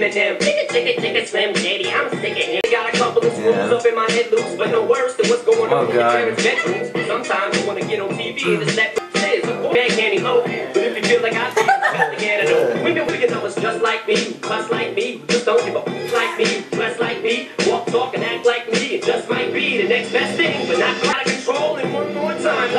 Eminem. Chicken, Slim Shady, I'm sick of him. Got a couple of screws up in my head loose, but no worse than what's going on in your parents' bedrooms. Sometimes you want to get on TV and just let this. Man can't elope, but if you feel like I feel, just again and over. Women know it's just like me, cuss like me, just don't give a like me, dress like me, walk, talk, and act like me. It just might be the next best thing, but not out of control.